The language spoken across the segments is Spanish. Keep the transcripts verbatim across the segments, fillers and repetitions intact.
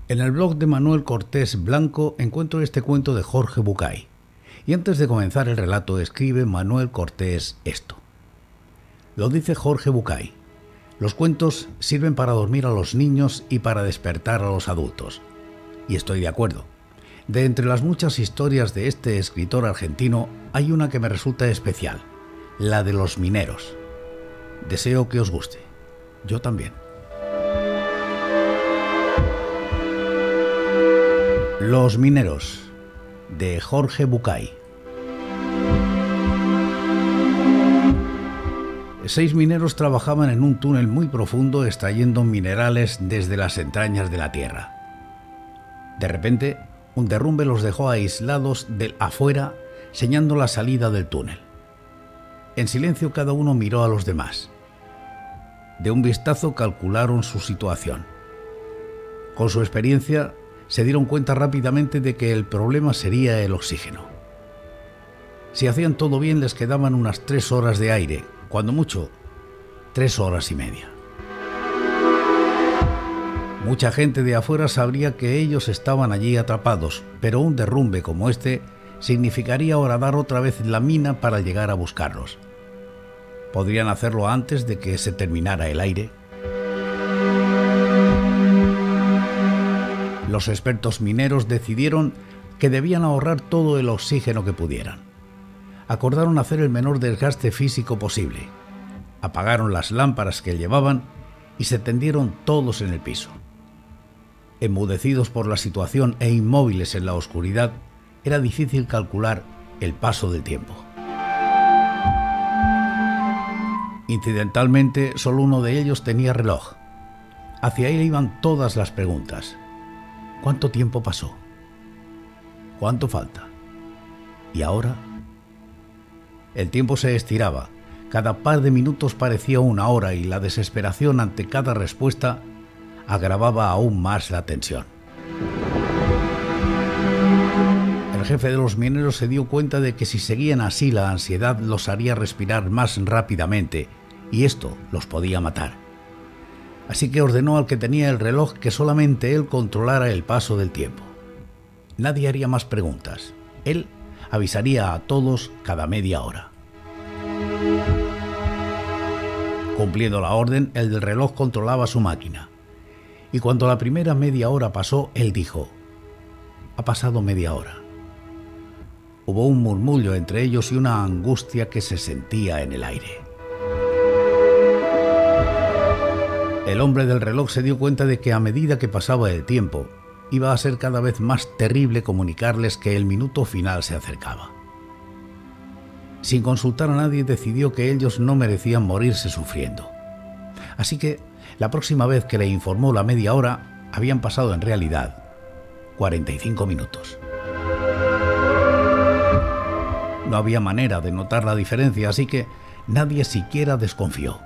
En el blog de Manuel Cortés Blanco encuentro este cuento de Jorge Bucay. Y antes de comenzar el relato escribe Manuel Cortés esto. Lo dice Jorge Bucay. Los cuentos sirven para dormir a los niños y para despertar a los adultos. Y estoy de acuerdo. De entre las muchas historias de este escritor argentino, hay una que me resulta especial, la de los mineros. Deseo que os guste. Yo también. Los mineros, de Jorge Bucay. Seis mineros trabajaban en un túnel muy profundo extrayendo minerales desde las entrañas de la tierra. De repente, un derrumbe los dejó aislados del afuera, señalando la salida del túnel. En silencio cada uno miró a los demás. De un vistazo calcularon su situación. Con su experiencia, se dieron cuenta rápidamente de que el problema sería el oxígeno. Si hacían todo bien, les quedaban unas tres horas de aire, cuando mucho, tres horas y media. Mucha gente de afuera sabría que ellos estaban allí atrapados, pero un derrumbe como este significaría horadar otra vez la mina para llegar a buscarlos. ¿Podrían hacerlo antes de que se terminara el aire? Los expertos mineros decidieron que debían ahorrar todo el oxígeno que pudieran. Acordaron hacer el menor desgaste físico posible. Apagaron las lámparas que llevaban y se tendieron todos en el piso. Enmudecidos por la situación e inmóviles en la oscuridad, era difícil calcular el paso del tiempo. Incidentalmente, solo uno de ellos tenía reloj. Hacia él iban todas las preguntas. ¿Cuánto tiempo pasó? ¿Cuánto falta? ¿Y ahora? El tiempo se estiraba. Cada par de minutos parecía una hora y la desesperación ante cada respuesta agravaba aún más la tensión. El jefe de los mineros se dio cuenta de que si seguían así la ansiedad los haría respirar más rápidamente y esto los podía matar. Así que ordenó al que tenía el reloj que solamente él controlara el paso del tiempo. Nadie haría más preguntas. Él avisaría a todos cada media hora. Cumpliendo la orden, el del reloj controlaba su máquina. Y cuando la primera media hora pasó, él dijo: «Ha pasado media hora». Hubo un murmullo entre ellos y una angustia que se sentía en el aire. El hombre del reloj se dio cuenta de que a medida que pasaba el tiempo, iba a ser cada vez más terrible comunicarles que el minuto final se acercaba. Sin consultar a nadie, decidió que ellos no merecían morirse sufriendo. Así que, la próxima vez que le informó la media hora, habían pasado en realidad cuarenta y cinco minutos. No había manera de notar la diferencia, así que nadie siquiera desconfió.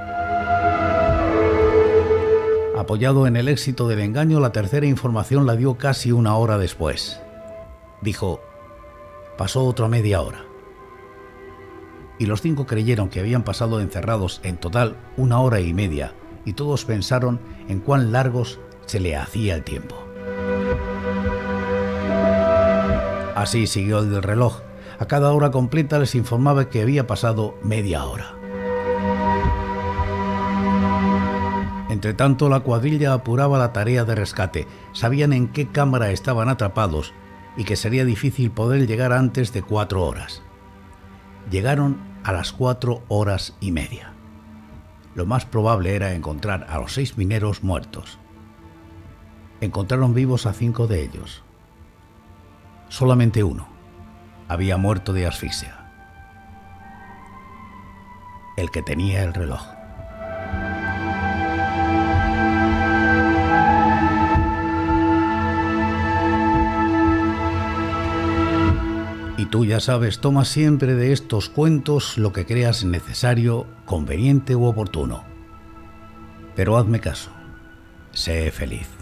Apoyado en el éxito del engaño, la tercera información la dio casi una hora después. Dijo: «Pasó otra media hora». Y los cinco creyeron que habían pasado encerrados en total una hora y media, y todos pensaron en cuán largos se le hacía el tiempo. Así siguió el del reloj. A cada hora completa les informaba que había pasado media hora. Entretanto, la cuadrilla apuraba la tarea de rescate. Sabían en qué cámara estaban atrapados y que sería difícil poder llegar antes de cuatro horas. Llegaron a las cuatro horas y media. Lo más probable era encontrar a los seis mineros muertos. Encontraron vivos a cinco de ellos. Solamente uno había muerto de asfixia. El que tenía el reloj. Y tú ya sabes, toma siempre de estos cuentos lo que creas necesario, conveniente u oportuno. Pero hazme caso, sé feliz.